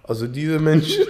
Also diese Menschen.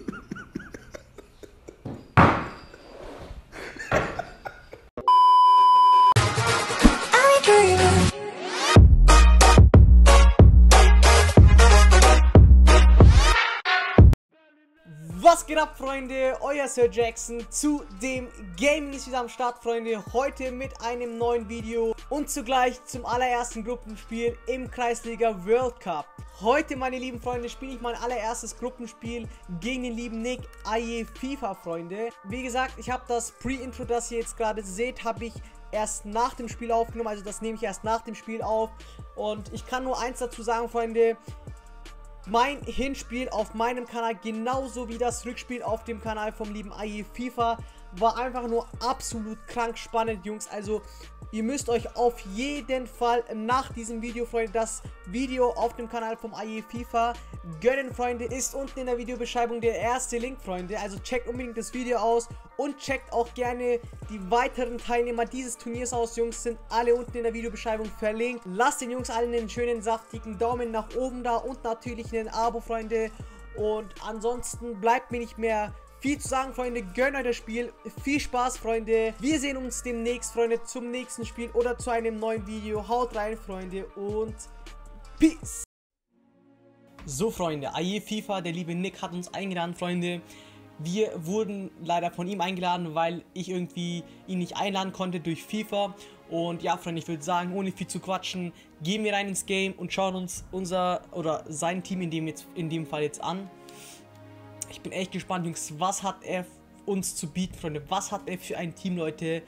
Was geht ab, Freunde? Euer Sir Jackson zu dem Gaming ist wieder am Start, Freunde. Heute mit einem neuen Video und zugleich zum allerersten Gruppenspiel im Kreisliga World Cup. Heute, meine lieben Freunde, spiele ich mein allererstes Gruppenspiel gegen den lieben Nick AE FIFA, Freunde. Wie gesagt, ich habe das Pre-Intro, das ihr jetzt gerade seht, habe ich erst nach dem Spiel aufgenommen. Also das nehme ich erst nach dem Spiel auf. Und ich kann nur eins dazu sagen, Freunde. Mein Hinspiel auf meinem Kanal, genauso wie das Rückspiel auf dem Kanal vom lieben AE FIFA, war einfach nur absolut krank spannend, Jungs. Also ihr müsst euch auf jeden Fall nach diesem Video, Freunde, das Video auf dem Kanal vom AE FIFA gönnen, Freunde. Ist unten in der Videobeschreibung der erste Link, Freunde. Also checkt unbedingt das Video aus und checkt auch gerne die weiteren Teilnehmer dieses Turniers aus, Jungs. Sind alle unten in der Videobeschreibung verlinkt. Lasst den Jungs allen einen schönen saftigen Daumen nach oben da und natürlich einen Abo, Freunde. Und ansonsten bleibt mir nicht mehr viel zu sagen, Freunde. Gönnt euch das Spiel. Viel Spaß, Freunde. Wir sehen uns demnächst, Freunde, zum nächsten Spiel oder zu einem neuen Video. Haut rein, Freunde, und Peace. So, Freunde, AE FIFA, der liebe Nick hat uns eingeladen, Freunde. Wir wurden leider von ihm eingeladen, weil ich irgendwie ihn nicht einladen konnte durch FIFA. Und ja, Freunde, ich würde sagen, ohne viel zu quatschen, gehen wir rein ins Game und schauen uns sein Team in dem Fall jetzt an. Ich bin echt gespannt, Jungs. Was hat er uns zu bieten, Freunde? Was hat er für ein Team, Leute?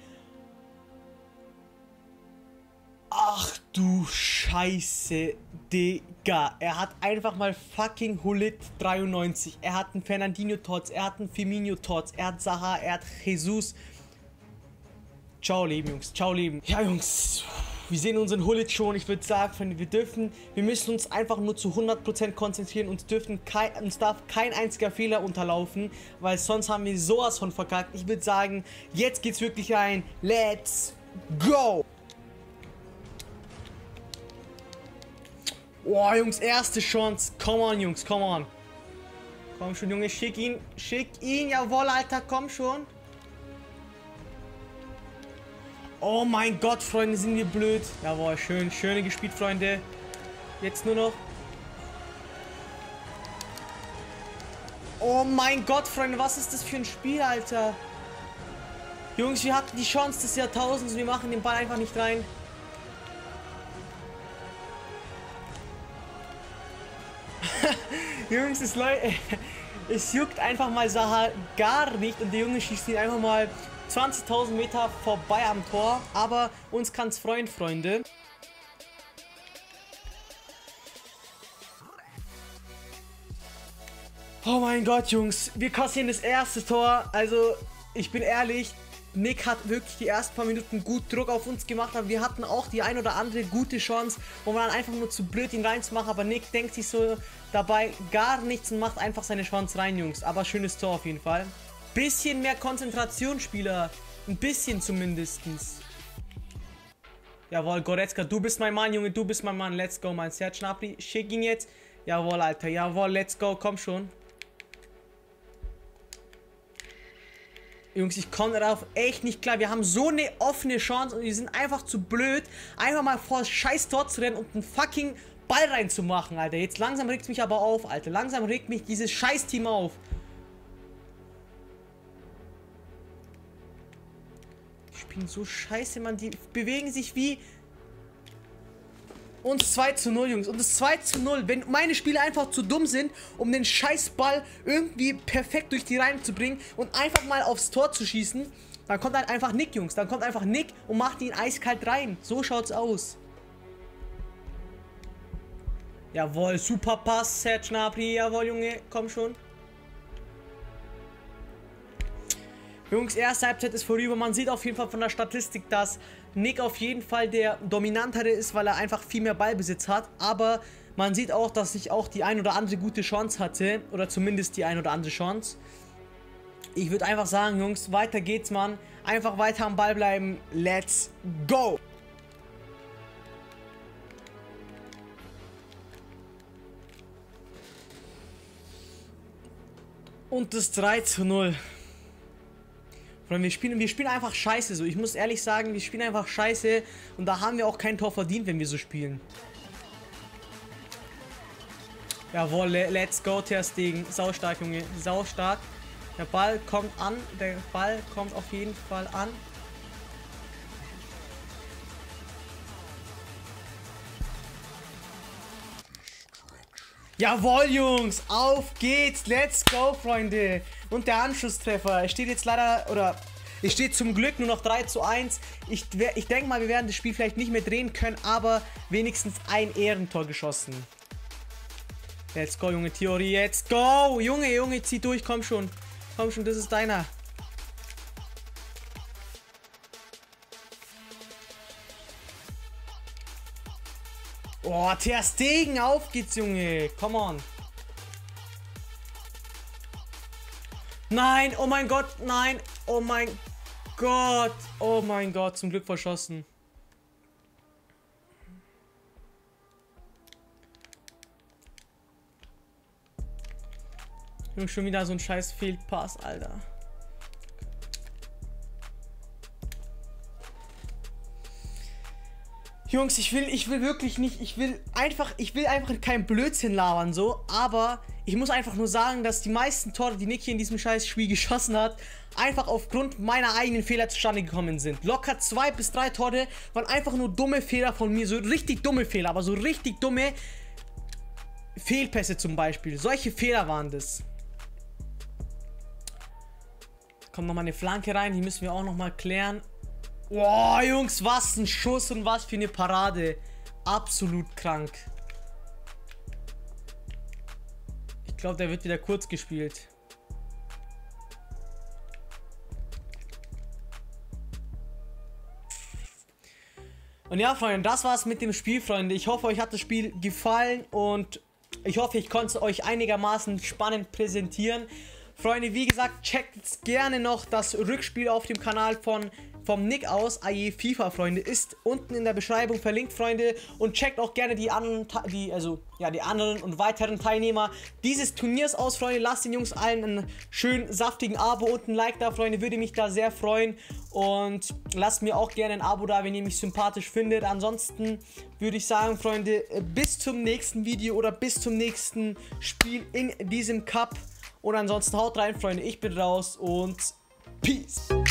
Ach du Scheiße, Digga. Er hat einfach mal fucking Hulit 93. Er hat einen Fernandinho Tots. Er hat einen Firmino Tots. Er hat Zaha. Er hat Jesus. Ciao, Leben, Jungs. Ciao, Leben. Ja, Jungs. Wir sehen unseren Hulit schon. Ich würde sagen, Freunde, wir müssen uns einfach nur zu 100% konzentrieren. Uns darf kein einziger Fehler unterlaufen, weil sonst haben wir sowas von verkackt. Ich würde sagen, jetzt geht's wirklich rein. Let's go! Oh, Jungs, erste Chance. Come on, Jungs, come on. Komm schon, Junge, schick ihn. Schick ihn, jawohl, Alter, komm schon. Oh mein Gott, Freunde, sind wir blöd. Jawohl, schöne gespielt, Freunde. Jetzt nur noch. Oh mein Gott, Freunde, was ist das für ein Spiel, Alter? Jungs, wir hatten die Chance des Jahrtausends und wir machen den Ball einfach nicht rein. Jungs, es juckt einfach mal Zaha gar nicht und der Junge schießt ihn einfach mal 20.000 Meter vorbei am Tor, aber uns kann's freuen, Freunde. Oh mein Gott, Jungs, wir kassieren das erste Tor. Also, ich bin ehrlich, Nick hat wirklich die ersten paar Minuten gut Druck auf uns gemacht, aber wir hatten auch die ein oder andere gute Chance, wo man dann einfach nur zu blöd ihn reinzumachen, aber Nick denkt sich so dabei gar nichts und macht einfach seine Chance rein, Jungs. Aber schönes Tor auf jeden Fall. Bisschen mehr Konzentration, Spieler. Ein bisschen zumindestens. Jawohl, Goretzka, du bist mein Mann, Junge, du bist mein Mann. Let's go, mein Serge Gnabry. Schick ihn jetzt. Jawohl, Alter, jawohl, let's go, komm schon. Jungs, ich komme darauf echt nicht klar. Wir haben so eine offene Chance und wir sind einfach zu blöd, einfach mal vor das scheiß Tor zu rennen und einen fucking Ball reinzumachen, Alter. Jetzt langsam regt es mich aber auf, Alter. Langsam regt mich dieses scheiß Team auf. Die spielen so scheiße, Mann. Die bewegen sich wie... Und 2:0, Jungs. Und das 2:0, wenn meine Spieler einfach zu dumm sind, um den Scheißball irgendwie perfekt durch die Reihen zu bringen und einfach mal aufs Tor zu schießen, dann kommt halt einfach Nick, Jungs. Dann kommt einfach Nick und macht ihn eiskalt rein. So schaut's aus. Jawohl, super Pass, Serge Gnabry. Jawohl, Junge, komm schon. Jungs, erste Halbzeit ist vorüber. Man sieht auf jeden Fall von der Statistik, dass Nick auf jeden Fall der dominantere ist, weil er einfach viel mehr Ballbesitz hat. Aber man sieht auch, dass ich auch die ein oder andere gute Chance hatte. Oder zumindest die ein oder andere Chance. Ich würde einfach sagen, Jungs, weiter geht's, Mann. Einfach weiter am Ball bleiben. Let's go! Und das 3:0. Wir spielen einfach scheiße so. Ich muss ehrlich sagen, wir spielen einfach scheiße. Und da haben wir auch kein Tor verdient, wenn wir so spielen. Jawohl, let's go, Ter Stegen. Saustark, Junge. Saustark. Der Ball kommt an. Der Ball kommt auf jeden Fall an. Jawohl, Jungs. Auf geht's. Let's go, Freunde. Und der Anschlusstreffer. Es steht jetzt leider, oder es steht zum Glück nur noch 3:1. Ich denke mal, wir werden das Spiel vielleicht nicht mehr drehen können, aber wenigstens ein Ehrentor geschossen. Let's go, Junge, Theorie. Let's go. Junge, zieh durch. Komm schon. Komm schon, das ist deiner. Oh, Ter Stegen, auf geht's, Junge. Come on. Nein, oh mein Gott, nein. Oh mein Gott. Oh mein Gott, zum Glück verschossen. Junge, schon wieder so ein scheiß Fehlpass, Alter. Jungs, ich will wirklich nicht, ich will einfach keinen Blödsinn labern, so, aber ich muss einfach nur sagen, dass die meisten Tore, die Nick hier in diesem scheiß Spiel geschossen hat, einfach aufgrund meiner eigenen Fehler zustande gekommen sind. Locker 2 bis 3 Tore waren einfach nur dumme Fehler von mir, so richtig dumme Fehler, aber so richtig dumme Fehlpässe zum Beispiel. Solche Fehler waren das. Kommt nochmal eine Flanke rein, die müssen wir auch nochmal klären. Boah, Jungs, was ein Schuss und was für eine Parade. Absolut krank. Ich glaube, der wird wieder kurz gespielt. Und ja, Freunde, das war's mit dem Spiel, Freunde. Ich hoffe, euch hat das Spiel gefallen und ich hoffe, ich konnte es euch einigermaßen spannend präsentieren. Freunde, wie gesagt, checkt gerne noch das Rückspiel auf dem Kanal vom Nick aus, AE FIFA, Freunde, ist unten in der Beschreibung verlinkt, Freunde, und checkt auch gerne die anderen und weiteren Teilnehmer dieses Turniers aus, Freunde. Lasst den Jungs allen einen schönen saftigen Abo und ein Like da, Freunde, würde mich da sehr freuen, und lasst mir auch gerne ein Abo da, wenn ihr mich sympathisch findet. Ansonsten würde ich sagen, Freunde, bis zum nächsten Video oder bis zum nächsten Spiel in diesem Cup, und ansonsten haut rein, Freunde, ich bin raus und Peace.